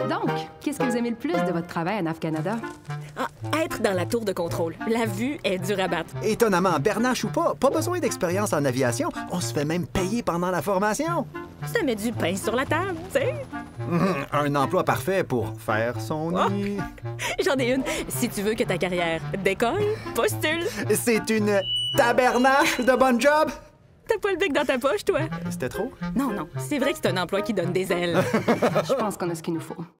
Donc, qu'est-ce que vous aimez le plus de votre travail à NAV Canada? Ah, être dans la tour de contrôle. La vue est dure à battre. Étonnamment, bernache ou pas besoin d'expérience en aviation. On se fait même payer pendant la formation. Ça met du pain sur la table, tu sais. Un emploi parfait pour faire son Oh. nid. J'en ai une. Si tu veux que ta carrière décolle, postule. C'est une tabernache de bon job. T'as pas le bec dans ta poche, toi? C'était trop? Non, non. C'est vrai que c'est un emploi qui donne des ailes. Je pense qu'on a ce qu'il nous faut.